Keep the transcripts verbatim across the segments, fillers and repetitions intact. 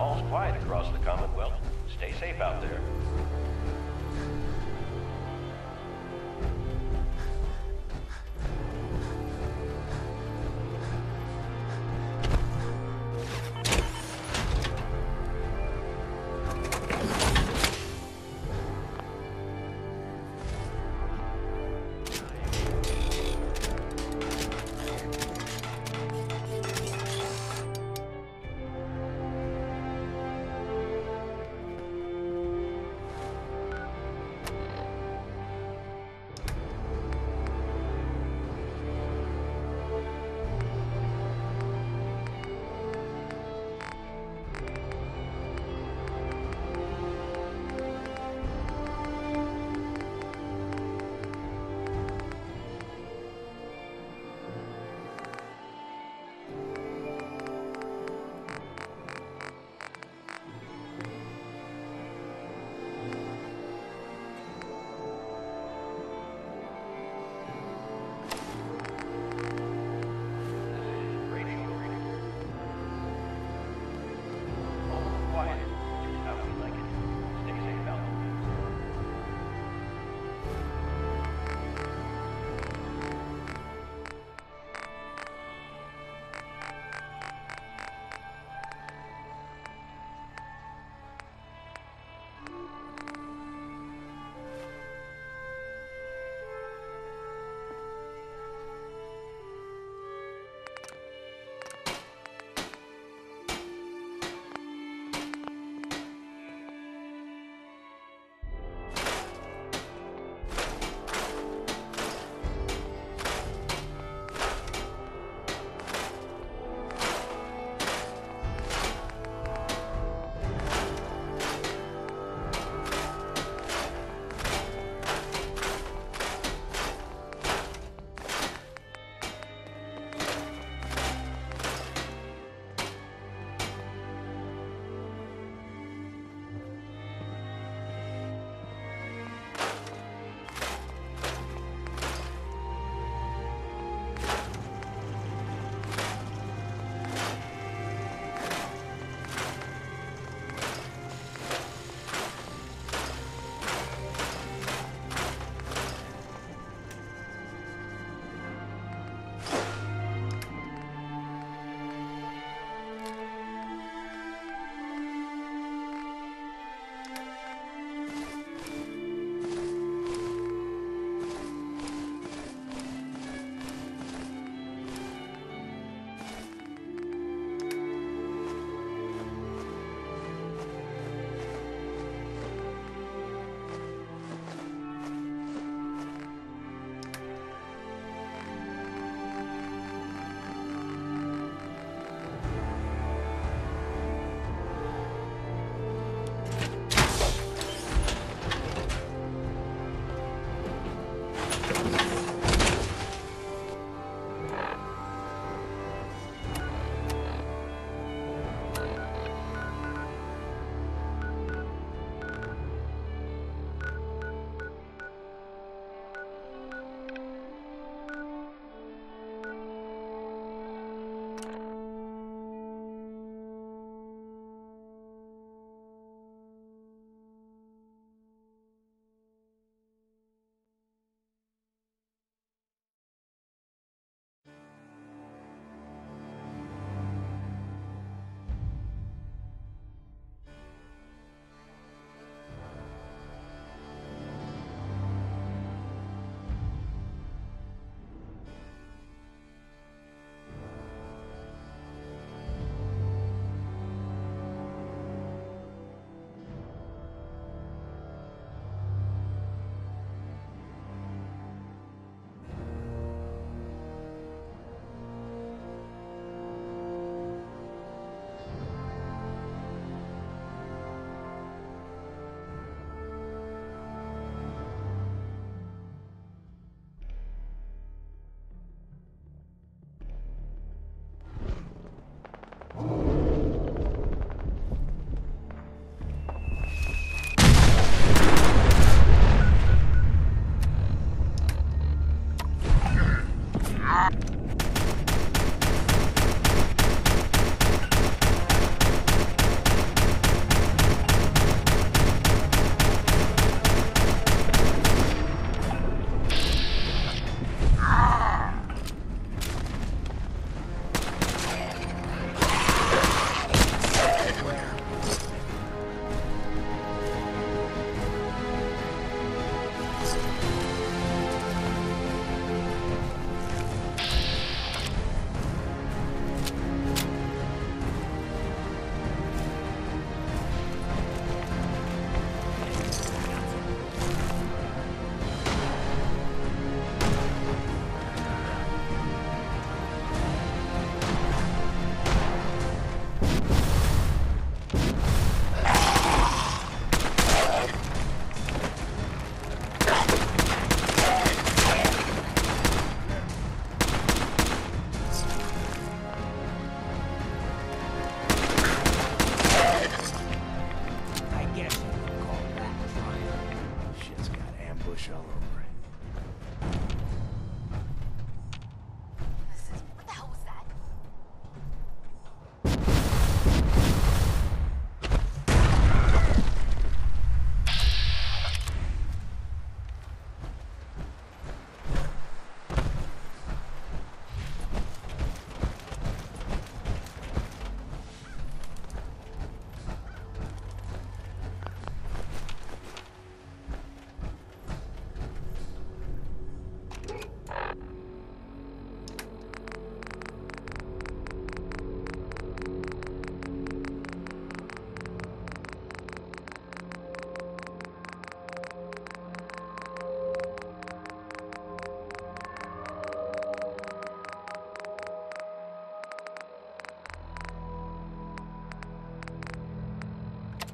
all's quiet across the Commonwealth. Stay safe out there.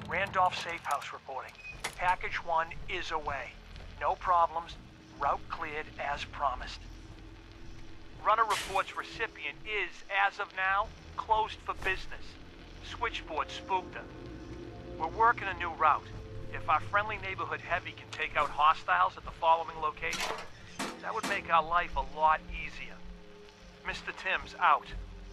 Randolph Safe House reporting. Package one is away. No problems. Route cleared as promised. Runner reports recipient is, as of now, closed for business. Switchboard spooked her. We're working a new route. If our friendly neighborhood heavy can take out hostiles at the following location, that would make our life a lot easier. Mister Timms out.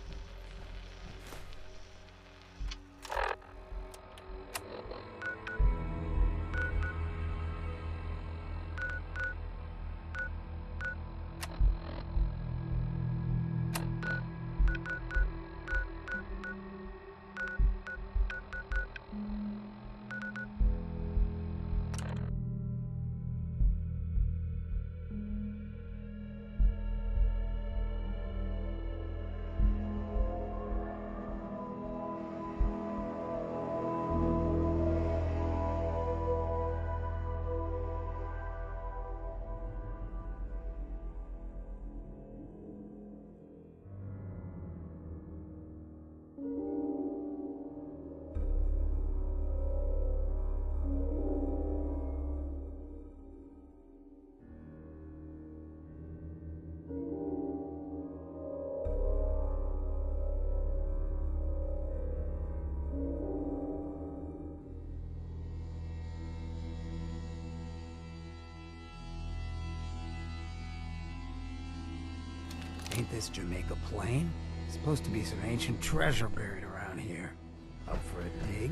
Ain't this Jamaica Plain? Supposed to be some ancient treasure buried around here. Up for a dig?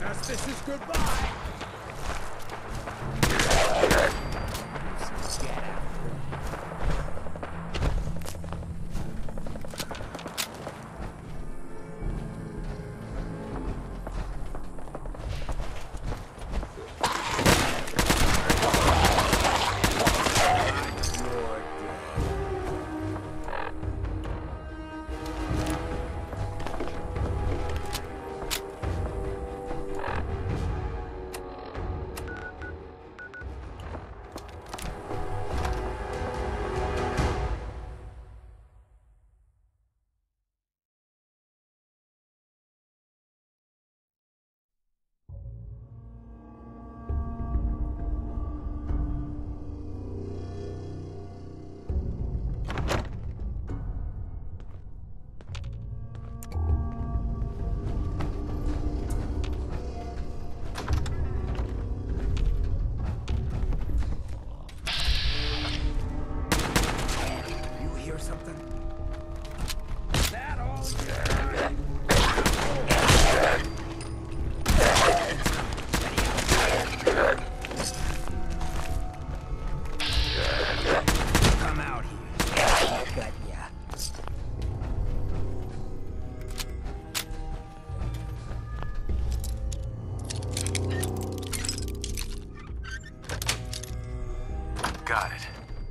Justice is goodbye! Get out. Got it.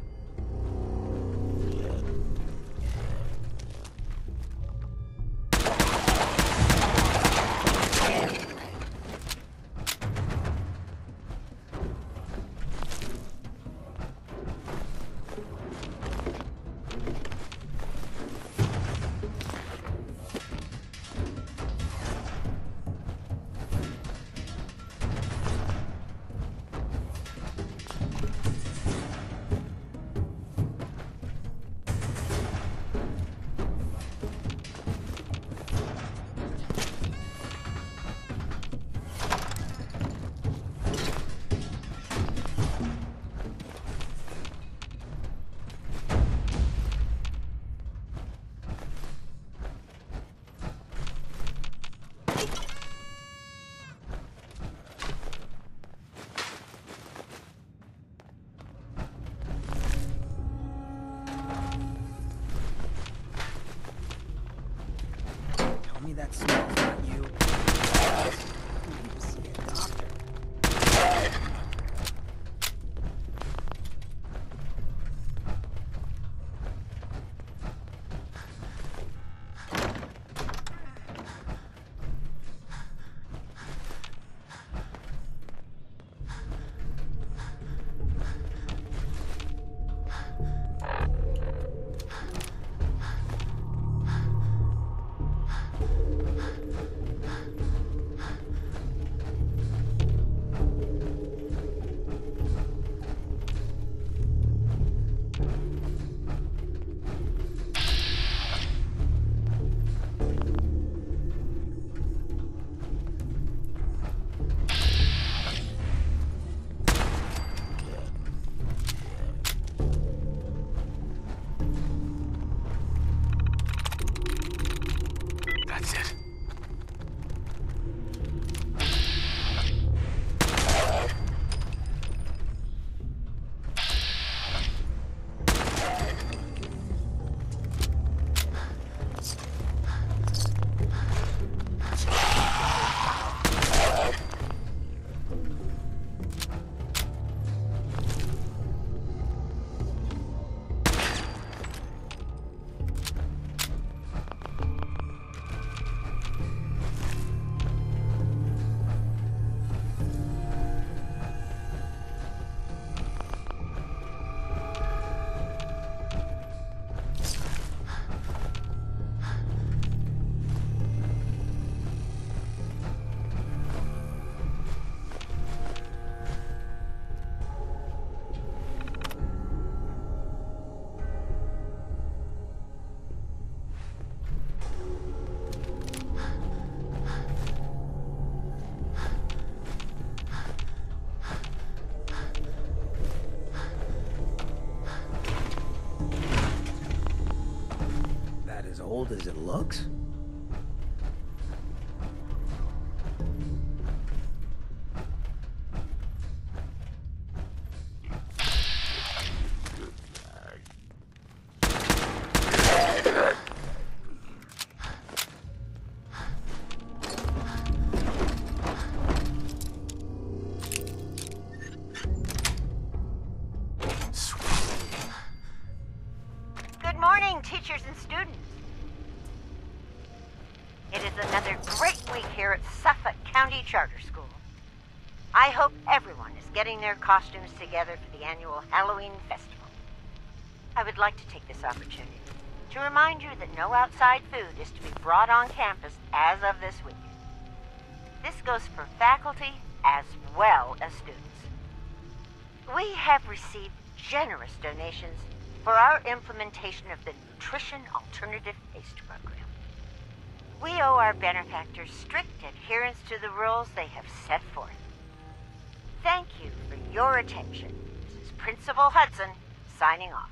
Me that smells not you. I need to see a doctor. That's it. As old as it looks? County Charter School. I hope everyone is getting their costumes together for the annual Halloween Festival. I would like to take this opportunity to remind you that no outside food is to be brought on campus as of this week. This goes for faculty as well as students. We have received generous donations for our implementation of the Nutrition Alternative Taste Program. We owe our benefactors strict adherence to the rules they have set forth. Thank you for your attention. This is Principal Hudson, signing off.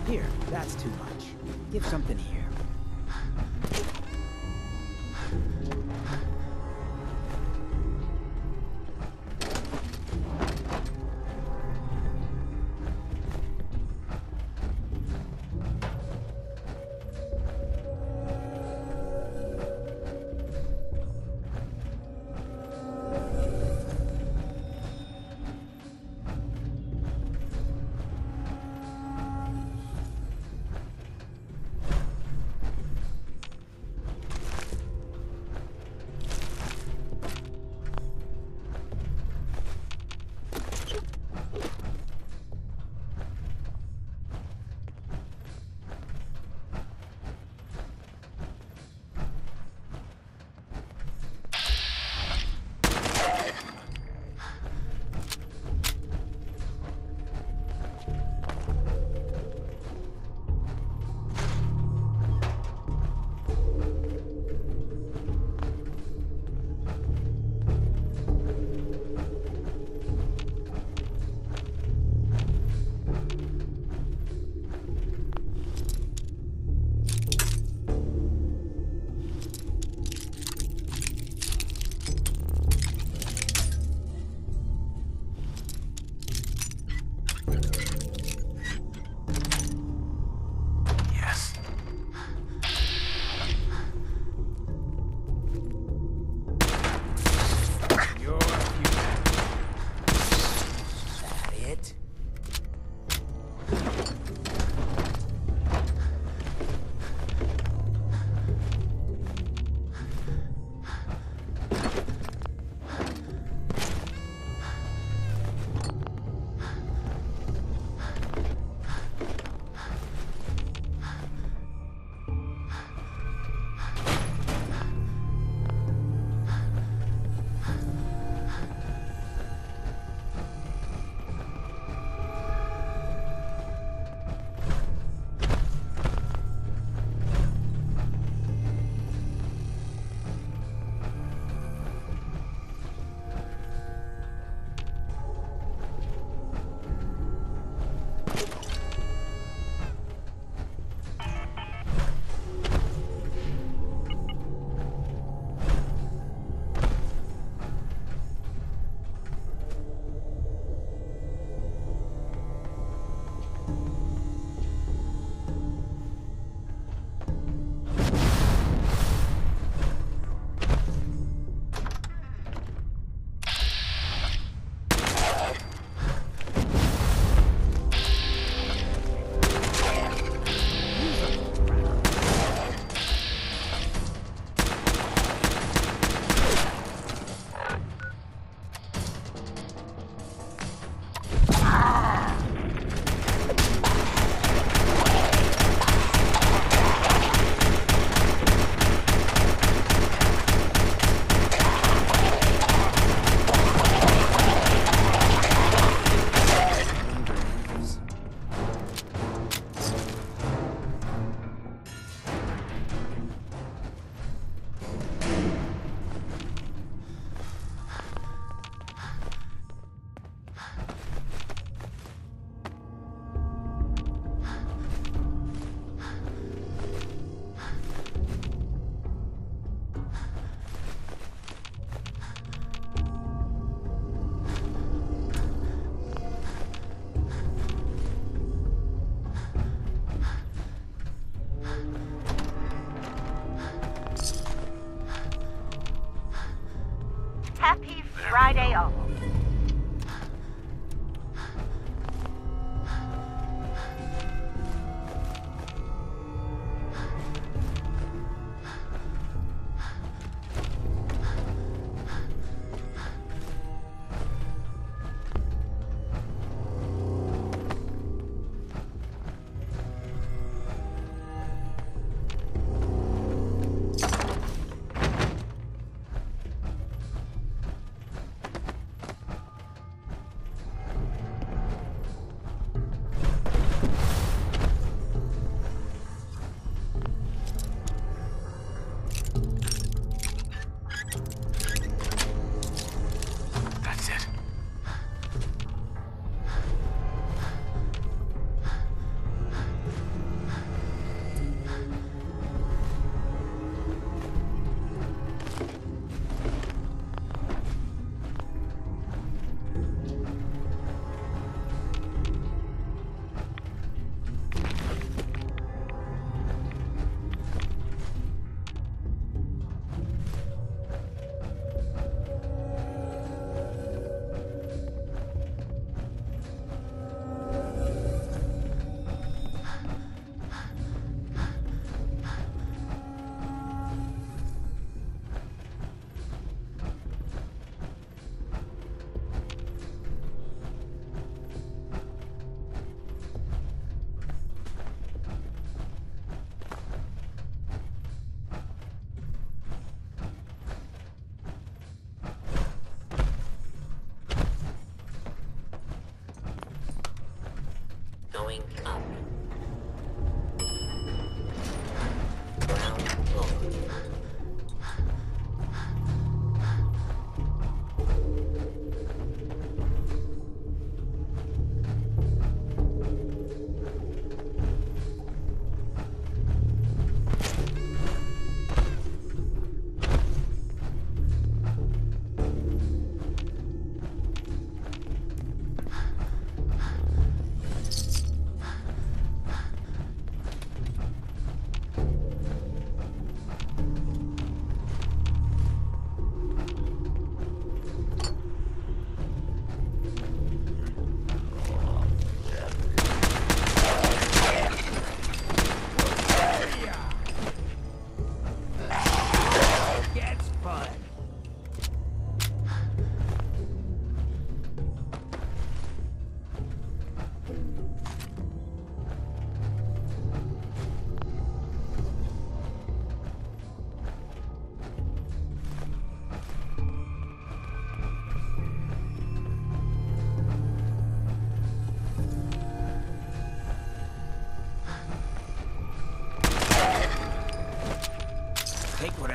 Here, that's too much. Give something here.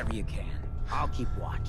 whatever you can. I'll keep watch.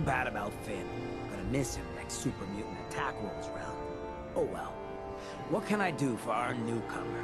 bad about Finn. Gonna miss him next super mutant attack rolls around. Oh well. What can I do for our newcomer?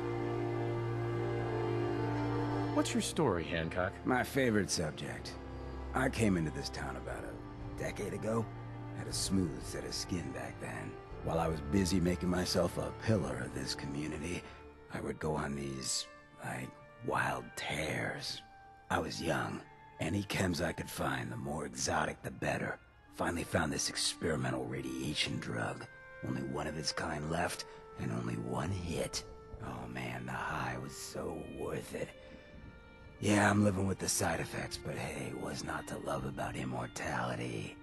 What's your story, Hancock? My favorite subject. I came into this town about a decade ago. Had a smooth set of skin back then. While I was busy making myself a pillar of this community, I would go on these, like, wild tears. I was young. Any chems I could find, the more exotic the better. Finally found this experimental radiation drug. Only one of its kind left, and only one hit. Oh man, the high was so worth it. Yeah, I'm living with the side effects, but hey, what's not to love about immortality?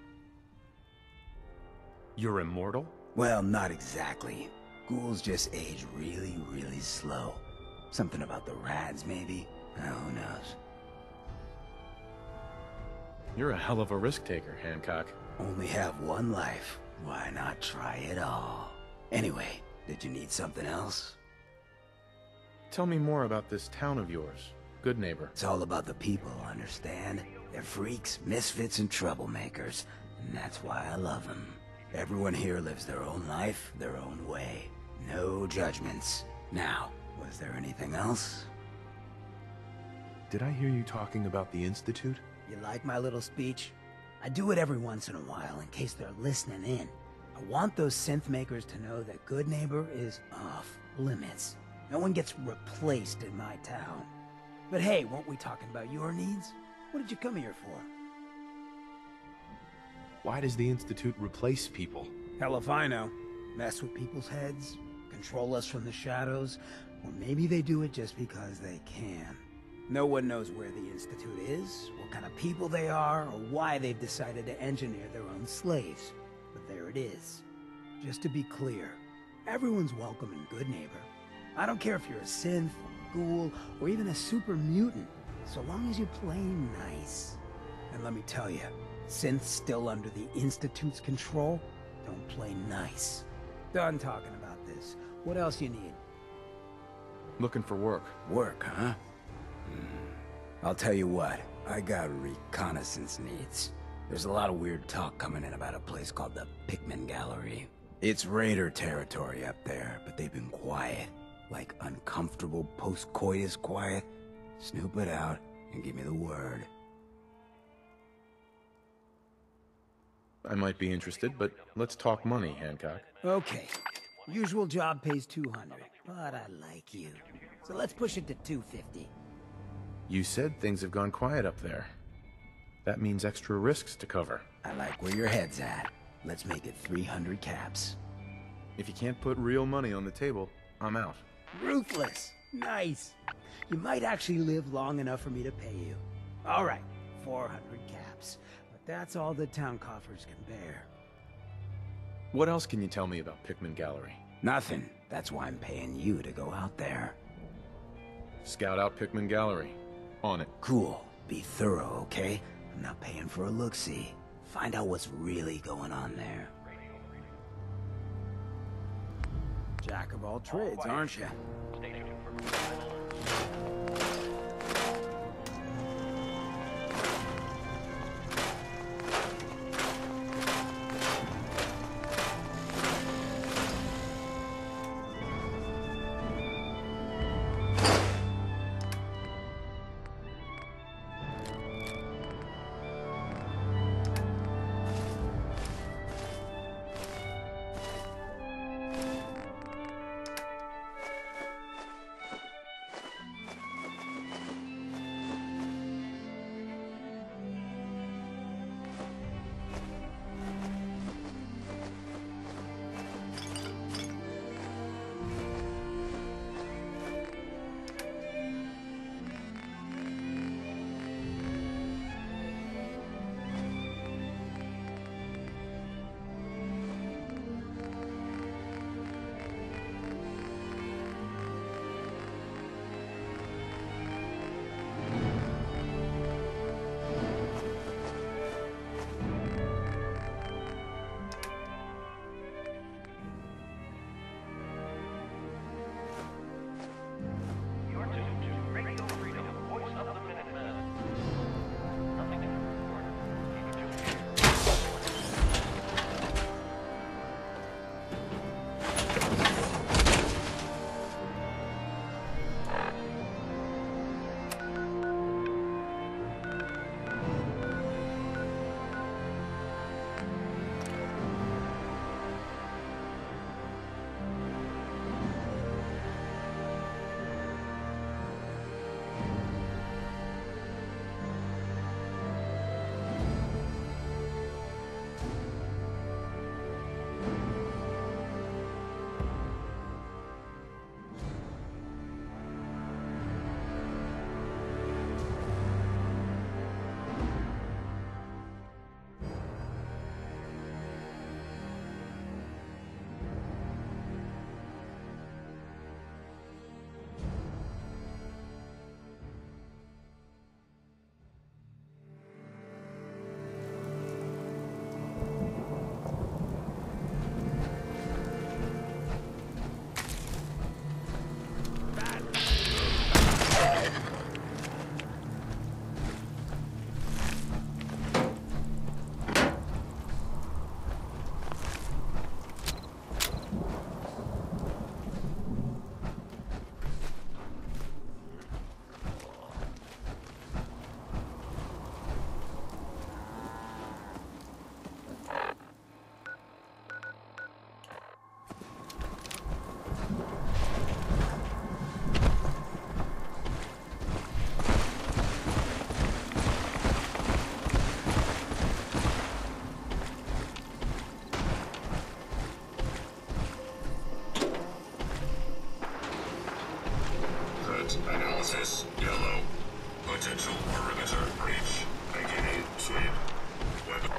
You're immortal? Well, not exactly. Ghouls just age really, really slow. Something about the rads, maybe? Oh, who knows? You're a hell of a risk taker, Hancock. Only have one life. Why not try it all? Anyway, did you need something else? Tell me more about this town of yours, Good Neighbor. It's all about the people, understand? They're freaks, misfits, and troublemakers. And that's why I love them. Everyone here lives their own life, their own way. No judgments. Now, was there anything else? Did I hear you talking about the Institute? You like my little speech? I do it every once in a while in case they're listening in. I want those synth makers to know that Good Neighbor is off limits. No one gets replaced in my town. But hey, weren't we talking about your needs? What did you come here for? Why does the Institute replace people? Hell if I know. Mess with people's heads, control us from the shadows, or maybe they do it just because they can. No one knows where the Institute is, what kind of people they are, or why they've decided to engineer their own slaves. But there it is. Just to be clear, everyone's welcome in Good Neighbor. I don't care if you're a synth, a ghoul, or even a super mutant, so long as you play nice. And let me tell you, synths still under the Institute's control don't play nice. Done talking about this. What else you need? Looking for work. Work, huh? I'll tell you what, I got reconnaissance needs. There's a lot of weird talk coming in about a place called the Pikmin Gallery. It's raider territory up there, but they've been quiet. Like uncomfortable post-coitus quiet. Snoop it out and give me the word. I might be interested, but let's talk money, Hancock. Okay. Usual job pays two hundred, but I like you. So let's push it to two fifty. You said things have gone quiet up there. That means extra risks to cover. I like where your head's at. Let's make it three hundred caps. If you can't put real money on the table, I'm out. Ruthless. Nice. You might actually live long enough for me to pay you. All right, four hundred caps. But that's all the town coffers can bear. What else can you tell me about Pikmin Gallery? Nothing. That's why I'm paying you to go out there. Scout out Pikmin Gallery. On it. Cool. Be thorough, okay? I'm not paying for a look-see. Find out what's really going on there. Jack of all trades, aren't you? Stay tuned for Process yellow. Potential perimeter breach. Beginning sweep. Weapon.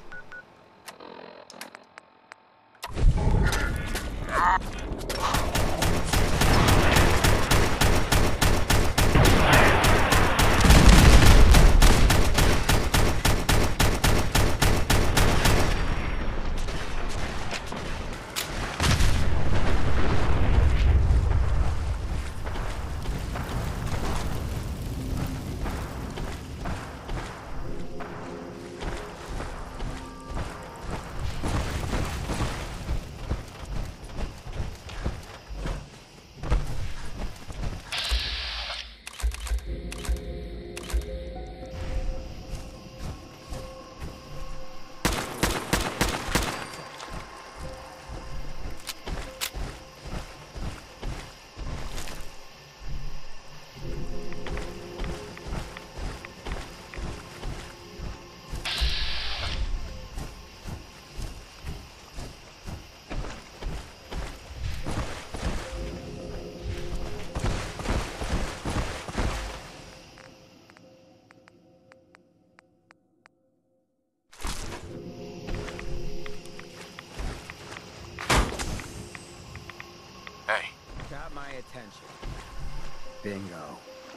Hey. Got my attention. Bingo.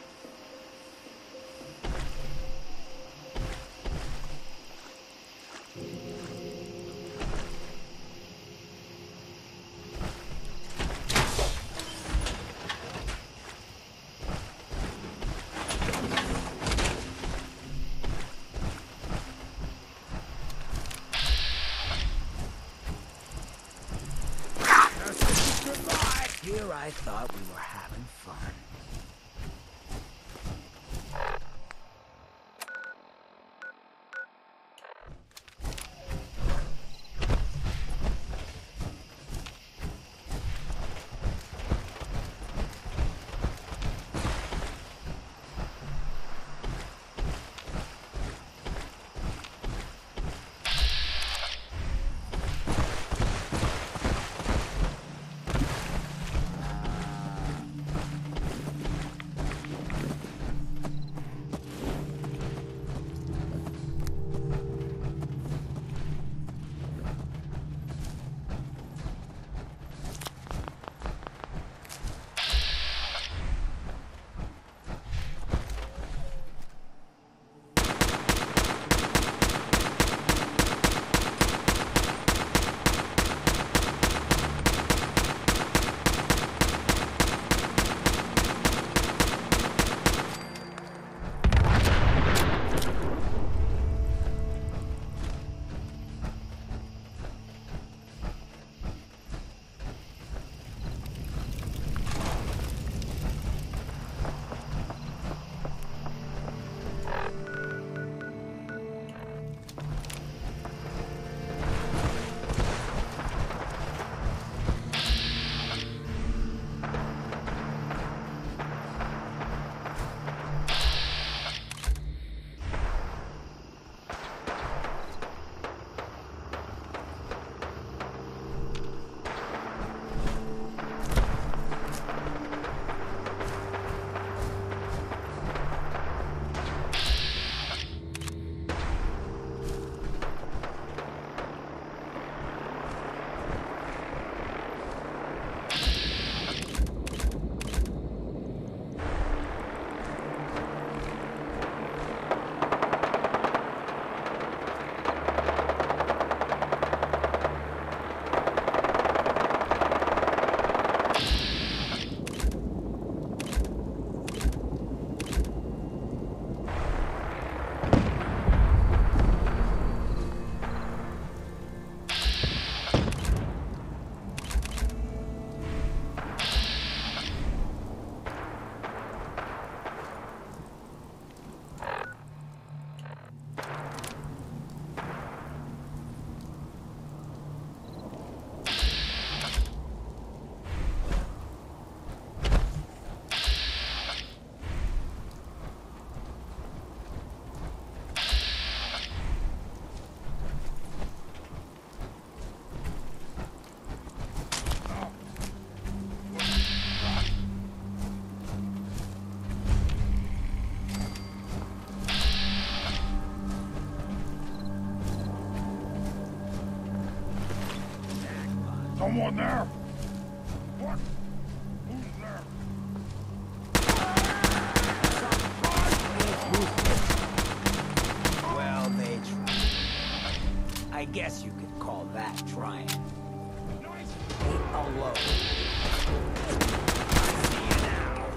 Here I thought we were having fun. Someone there? What? Who's there? Well, they tried. I guess you could call that trying. Ain't alone. I see you now.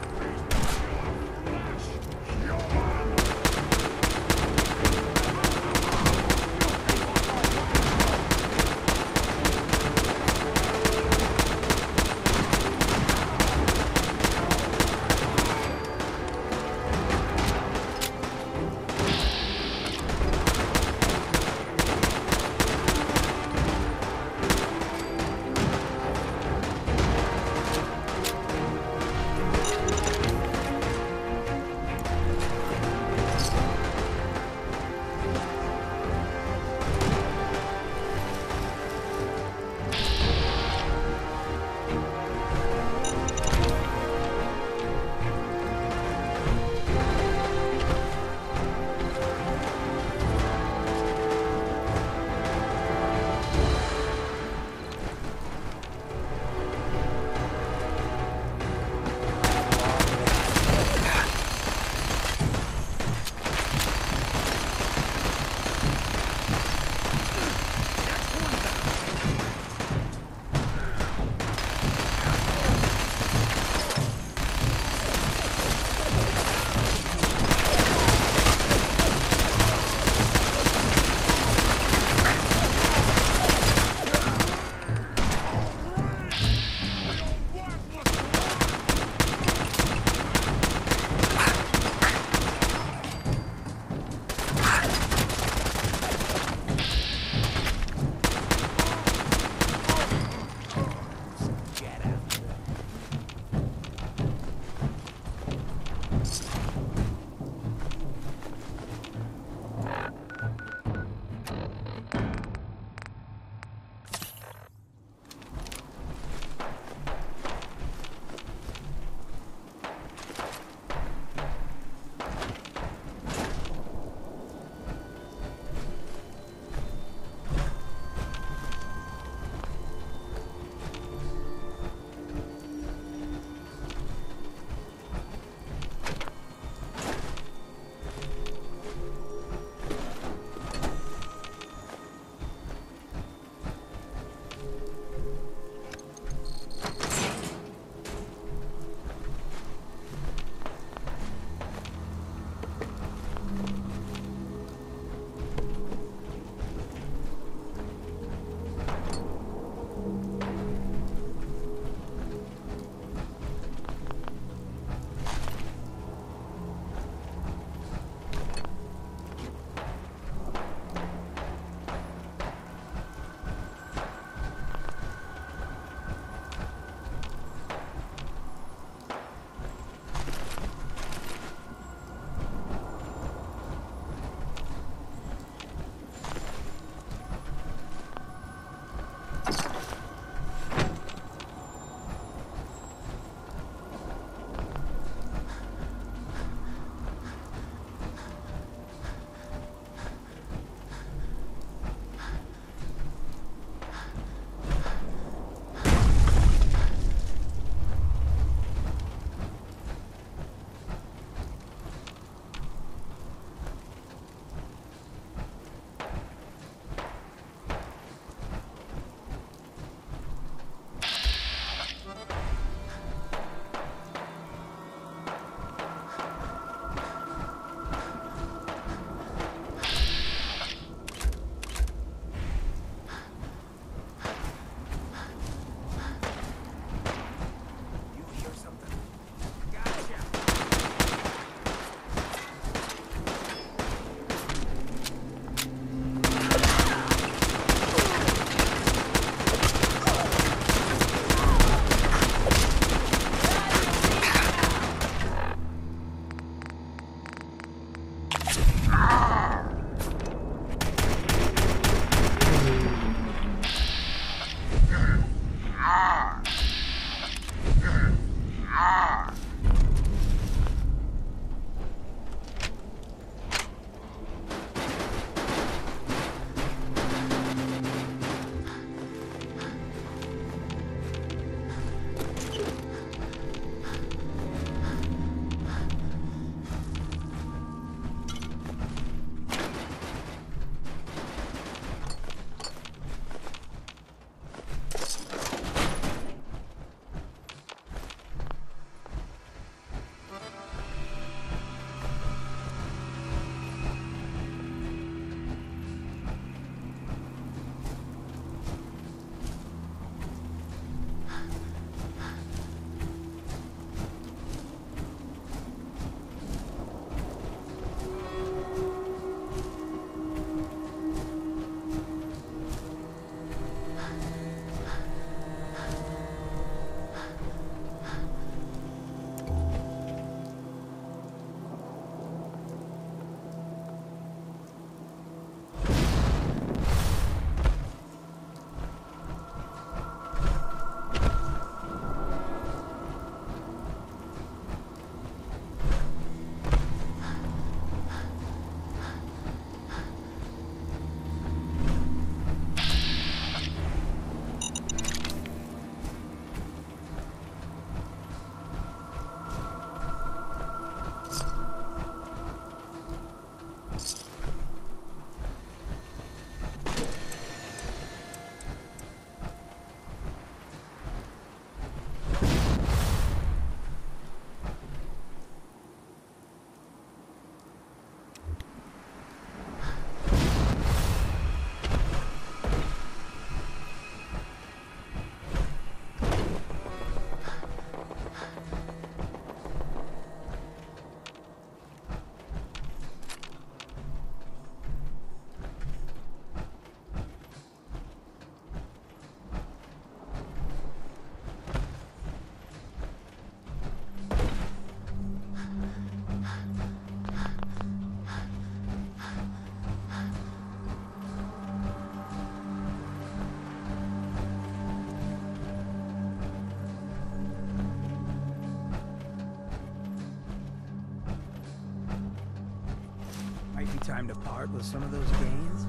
Maybe time to part with some of those gains?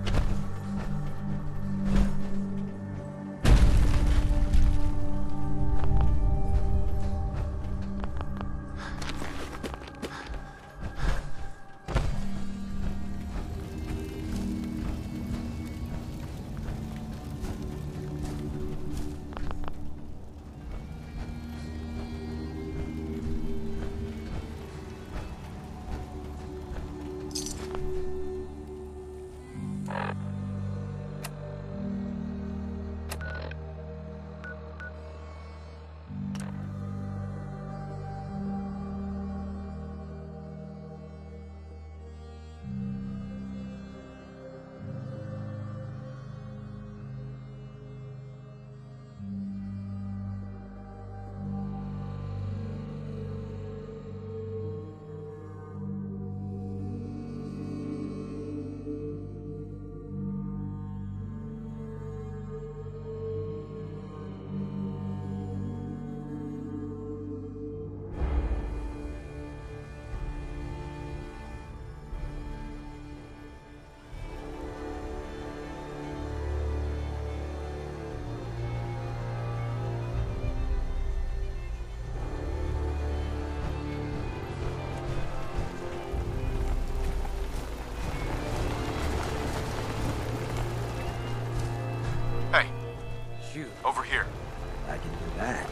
Hey, Shoot, over here. I can do that.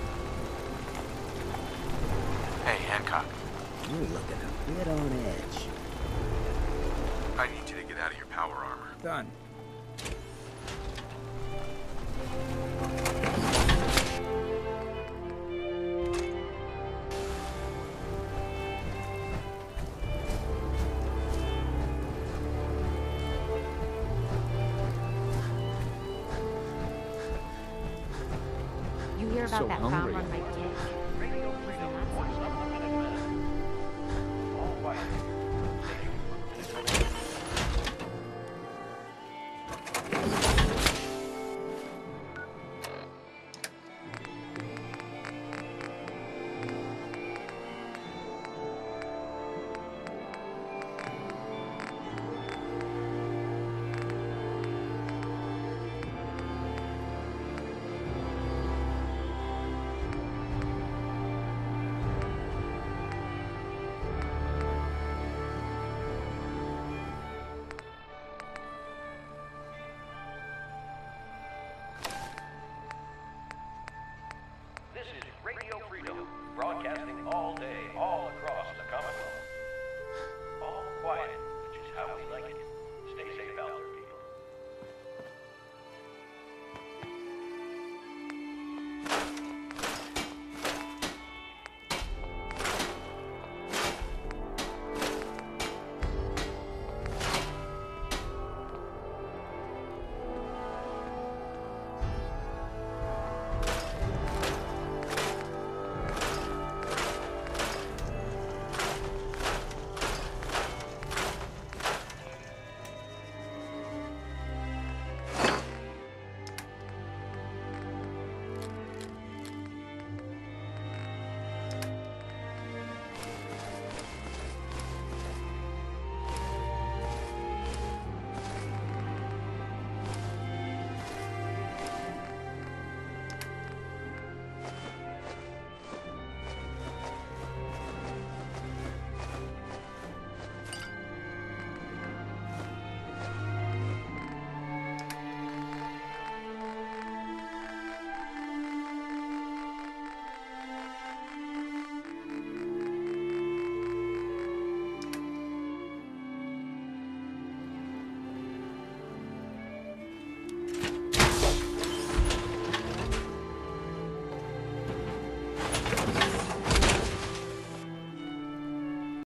Hey, Hancock. You're looking a bit on edge. I need you to get out of your power armor. Done. You hear about So that hungry. bomb on my dick? Radio Freedom reports up to Minutemen. All quiet. This is Radio Freedom, broadcasting all day, all across the Commonwealth. All quiet, which is how we like it. Stay safe out there, people.